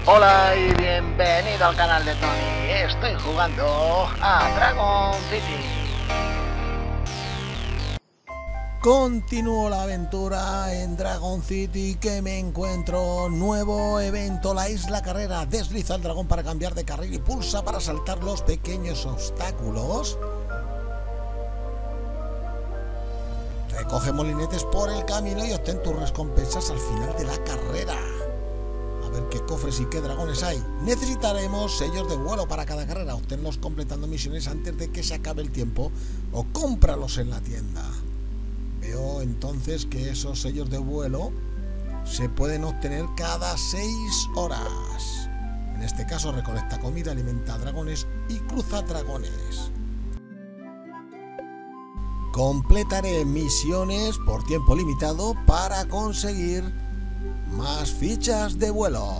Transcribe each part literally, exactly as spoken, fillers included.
Hola y bienvenido al canal de Tony. Estoy jugando a Dragon City. Continúo la aventura en Dragon City, que me encuentro nuevo evento, la isla carrera. Desliza el dragón para cambiar de carril y pulsa para saltar los pequeños obstáculos. Recoge molinetes por el camino y obtén tus recompensas al final de la carrera. A ver qué cofres y qué dragones hay. Necesitaremos sellos de vuelo para cada carrera. Obténlos completando misiones antes de que se acabe el tiempo o cómpralos en la tienda. Veo entonces que esos sellos de vuelo se pueden obtener cada seis horas. En este caso recolecta comida, alimenta dragones y cruza dragones. Completaré misiones por tiempo limitado para conseguir más fichas de vuelo.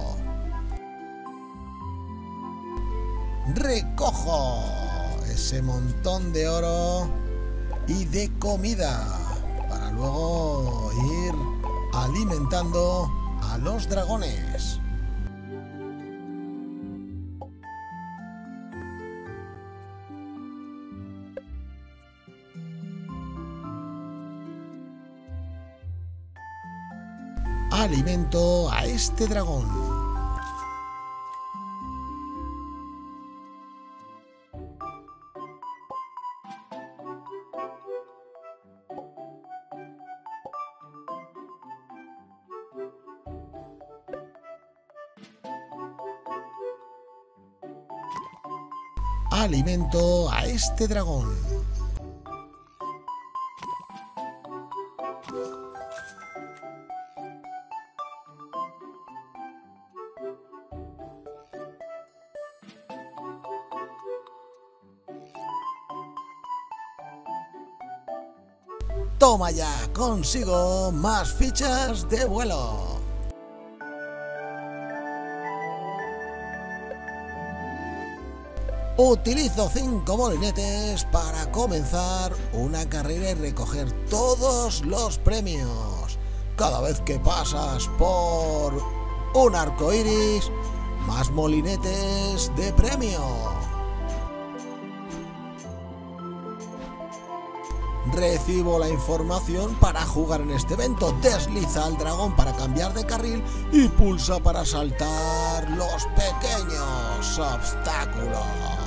Recojo ese montón de oro y de comida para luego ir alimentando a los dragones. Alimento a este dragón. Alimento a este dragón. Toma ya, consigo más fichas de vuelo. Utilizo cinco molinetes para comenzar una carrera y recoger todos los premios. Cada vez que pasas por un arco iris, más molinetes de premio. Recibo la información para jugar en este evento. Desliza al dragón para cambiar de carril y pulsa para saltar los pequeños obstáculos.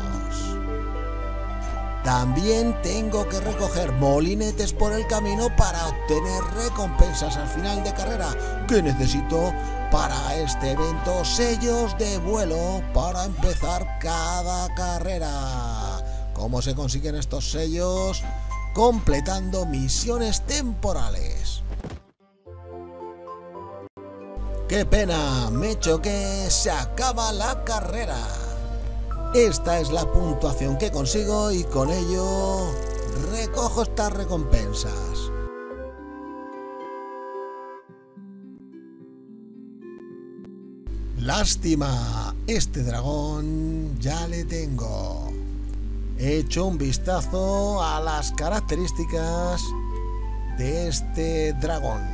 También tengo que recoger molinetes por el camino para obtener recompensas al final de carrera. ¿Qué necesito para este evento? Sellos de vuelo para empezar cada carrera. ¿Cómo se consiguen estos sellos? Completando misiones temporales. ¡Qué pena! Me choqué, se acaba la carrera. Esta es la puntuación que consigo y con ello recojo estas recompensas. Lástima, este dragón ya le tengo. He hecho un vistazo a las características de este dragón.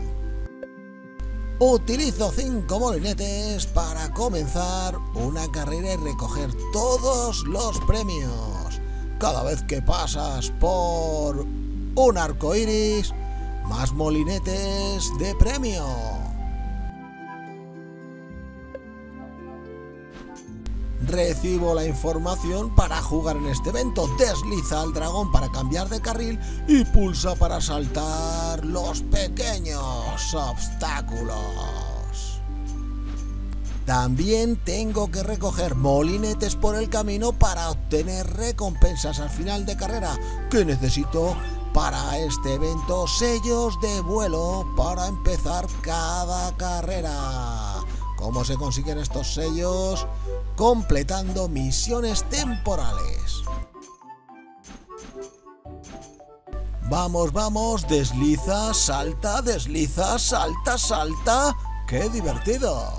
Utilizo cinco molinetes para comenzar una carrera y recoger todos los premios. Cada vez que pasas por un arco iris, más molinetes de premio. Recibo la información para jugar en este evento. Desliza al dragón para cambiar de carril y pulsa para saltar los pequeños obstáculos. También tengo que recoger molinetes por el camino para obtener recompensas al final de carrera. ¿Qué necesito para este evento? Sellos de vuelo para empezar cada carrera. ¿Cómo se consiguen estos sellos? Completando misiones temporales. Vamos, vamos, desliza, salta, desliza, salta, salta. ¡Qué divertido!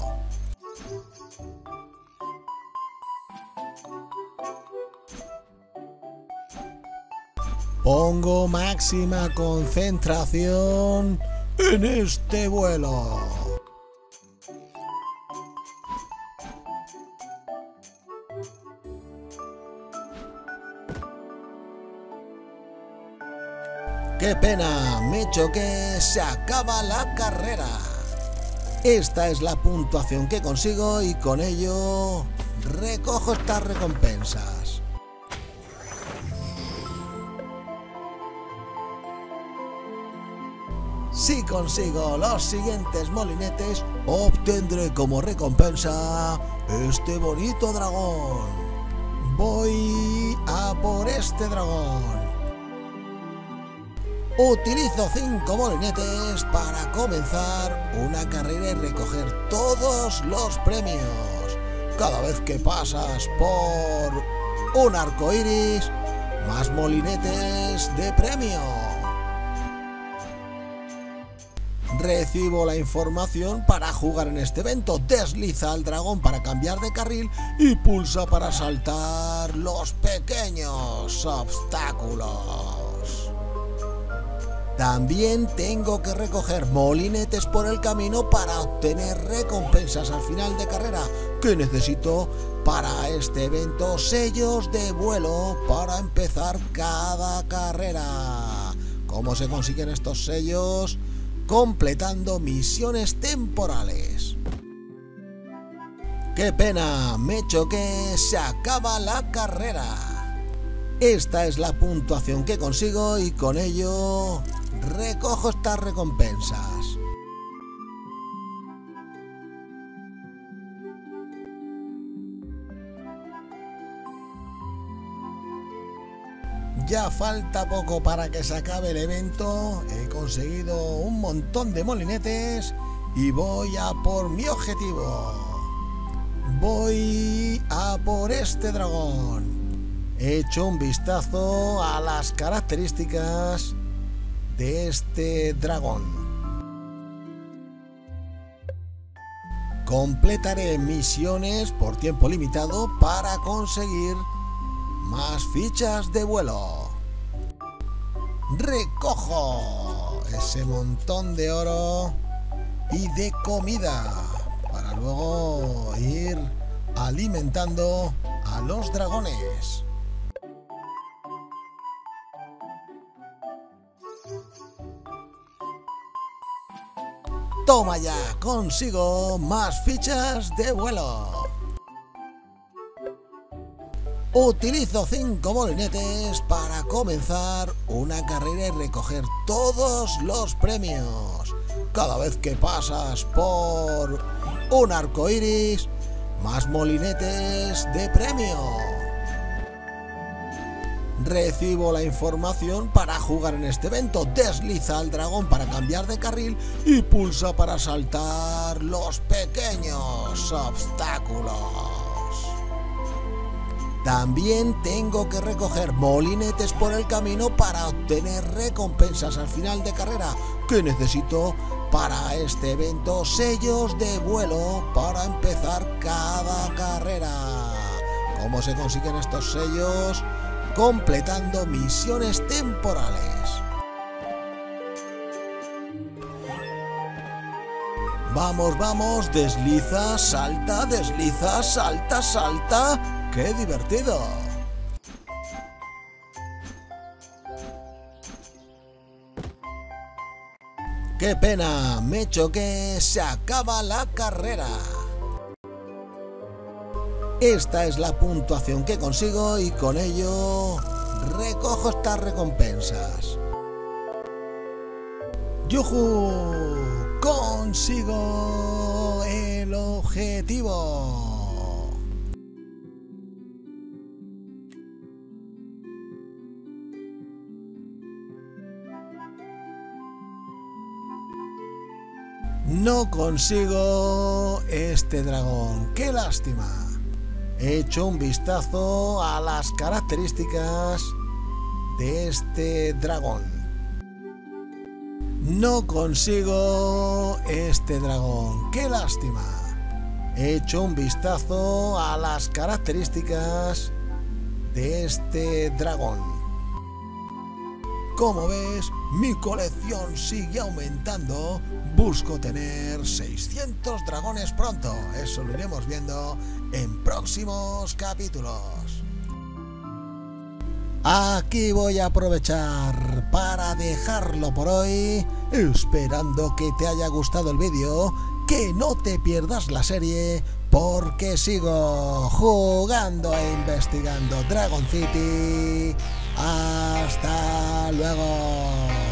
Pongo máxima concentración en este vuelo. ¡Qué pena! Me choqué, se acaba la carrera. Esta es la puntuación que consigo y con ello recojo estas recompensas. Si consigo los siguientes molinetes, obtendré como recompensa este bonito dragón. Voy a por este dragón. Utilizo cinco molinetes para comenzar una carrera y recoger todos los premios. Cada vez que pasas por un arco iris, más molinetes de premio. Recibo la información para jugar en este evento. Desliza al dragón para cambiar de carril y pulsa para saltar los pequeños obstáculos. También tengo que recoger molinetes por el camino para obtener recompensas al final de carrera. Que necesito para este evento sellos de vuelo para empezar cada carrera. ¿Cómo se consiguen estos sellos? Completando misiones temporales. ¡Qué pena! Me choqué, se acaba la carrera. Esta es la puntuación que consigo y con ello recojo estas recompensas. Ya falta poco para que se acabe el evento. He conseguido un montón de molinetes y voy a por mi objetivo. Voy a por este dragón. He hecho un vistazo a las características de este dragón. Completaré misiones por tiempo limitado para conseguir más fichas de vuelo. Recojo ese montón de oro y de comida para luego ir alimentando a los dragones. Toma ya, consigo más fichas de vuelo. Utilizo cinco molinetes para comenzar una carrera y recoger todos los premios. Cada vez que pasas por un arco iris, más molinetes de premio. Recibo la información para jugar en este evento. Desliza al dragón para cambiar de carril y pulsa para saltar los pequeños obstáculos. También tengo que recoger molinetes por el camino para obtener recompensas al final de carrera. Que necesito para este evento sellos de vuelo para empezar cada carrera. ¿Cómo se consiguen estos sellos? Completando misiones temporales. Vamos, vamos, desliza, salta, desliza, salta, salta. ¡Qué divertido! ¡Qué pena! Me choqué, se acaba la carrera. Esta es la puntuación que consigo y con ello recojo estas recompensas. ¡Yujú! ¡Consigo el objetivo! No consigo este dragón. ¡Qué lástima! He hecho un vistazo a las características de este dragón. No consigo este dragón. ¡Qué lástima! He hecho un vistazo a las características de este dragón. Como ves, mi colección sigue aumentando. Busco tener seiscientos dragones pronto. Eso lo iremos viendo en próximos capítulos. Aquí voy a aprovechar para dejarlo por hoy, esperando que te haya gustado el vídeo, que no te pierdas la serie, porque sigo jugando e investigando Dragon City. ¡Hasta luego!